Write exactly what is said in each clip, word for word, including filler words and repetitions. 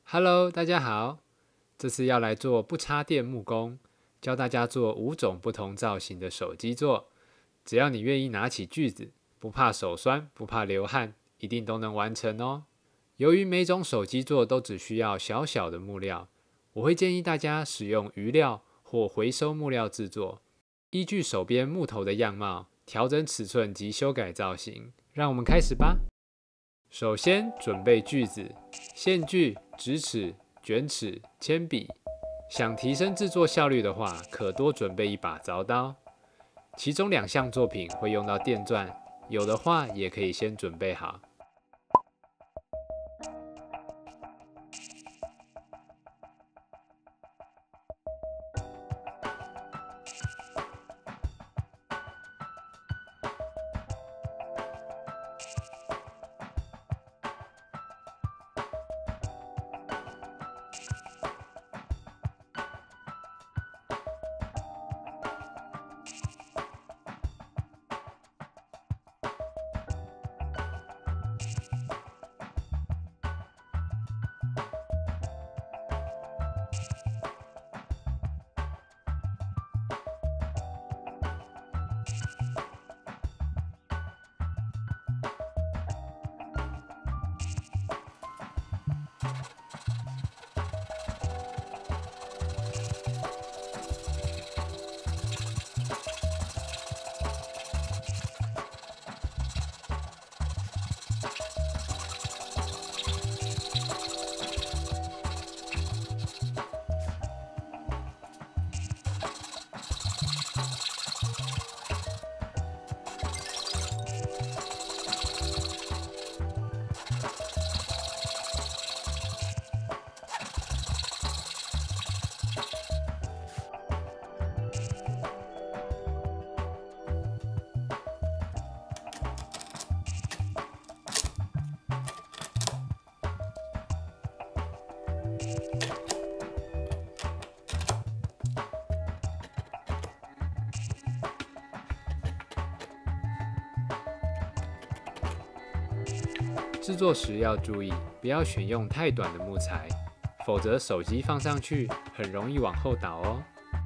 Hello，大家好，这次要来做不插电木工，教大家做五种不同造型的手机座。只要你愿意拿起锯子，不怕手酸，不怕流汗，一定都能完成哦。由于每种手机座都只需要小小的木料，我会建议大家使用余料或回收木料制作，依据手边木头的样貌，调整尺寸及修改造型。让我们开始吧。首先准备锯子、线锯、直尺、卷尺、铅笔。想提升制作效率的话，可多准备一把凿刀。其中两项作品会用到电钻，有的话也可以先准备好。制作时要注意，不要选用太短的木材，否则手机放上去很容易往后倒哦。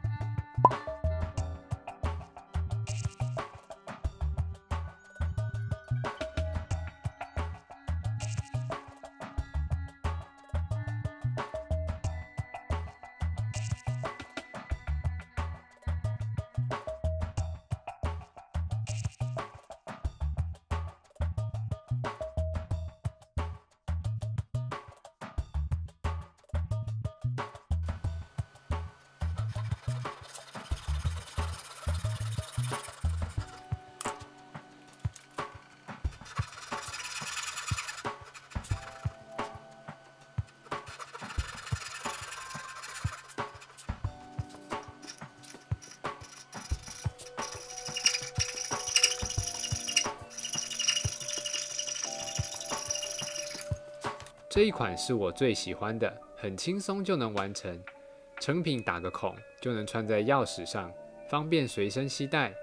这一款是我最喜欢的，很轻松就能完成。成品打个孔就能穿在钥匙上，方便随身携带。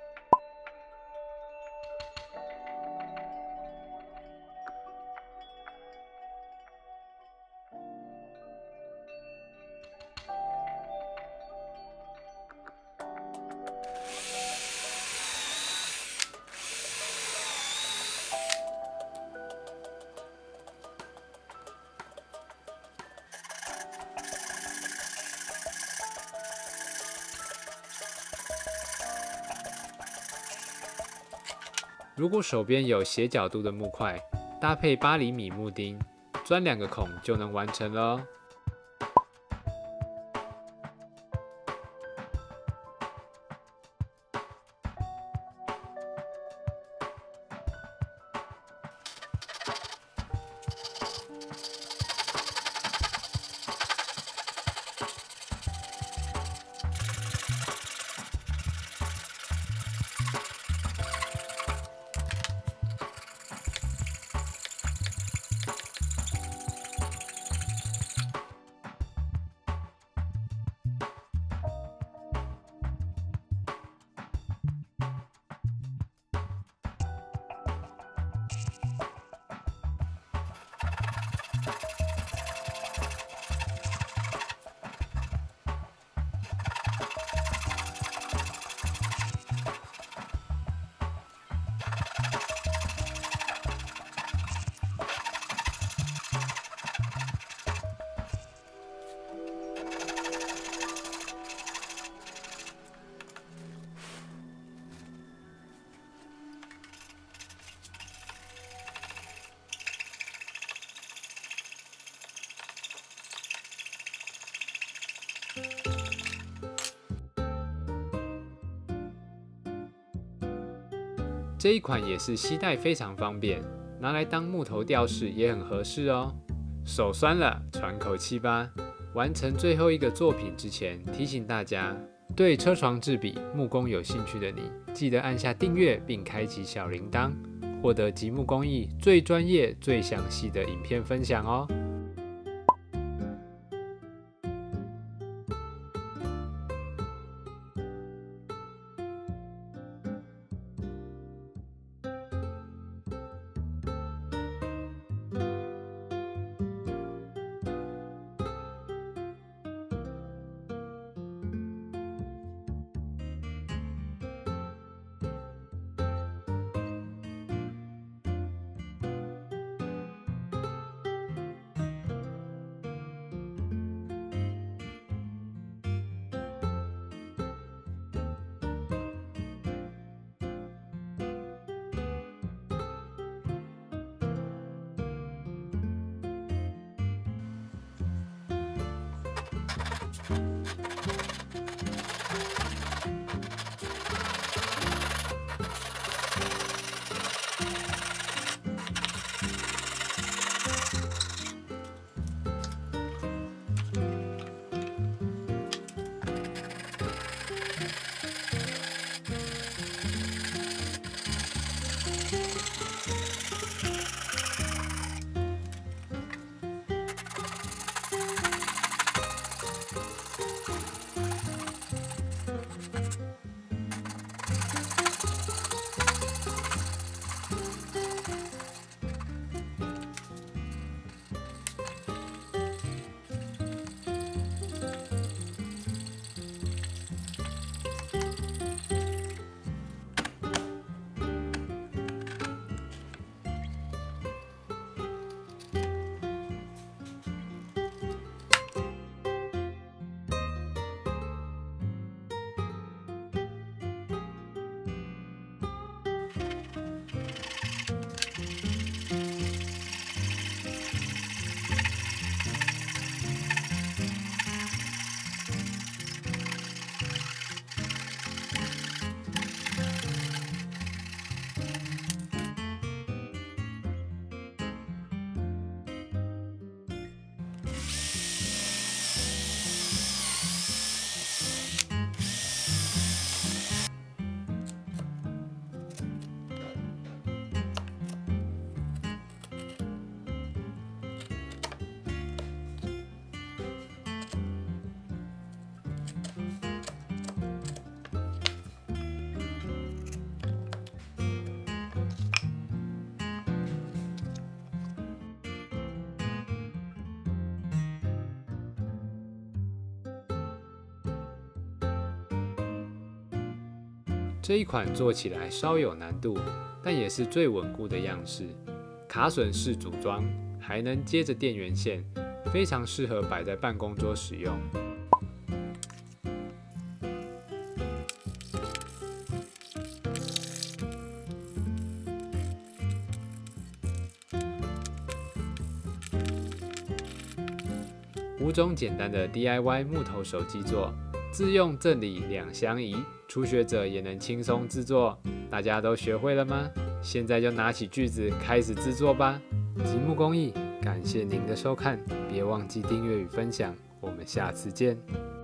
如果手边有斜角度的木块，搭配八厘米木钉，钻两个孔就能完成了哦。 这一款也是携带非常方便，拿来当木头吊饰也很合适哦。手酸了，喘口气吧。完成最后一个作品之前，提醒大家，对车床制笔、木工有兴趣的你，记得按下订阅并开启小铃铛，获得极木工艺最专业、最详细的影片分享哦。这一款做起来稍有难度，但也是最稳固的样式。卡榫式组装，还能接着电源线，非常适合摆在办公桌使用。五种简单的 D I Y 木头手机座，自用自理两相宜，初学者也能轻松制作。大家都学会了吗？现在就拿起锯子开始制作吧！极木工艺，感谢您的收看，别忘记订阅与分享，我们下次见。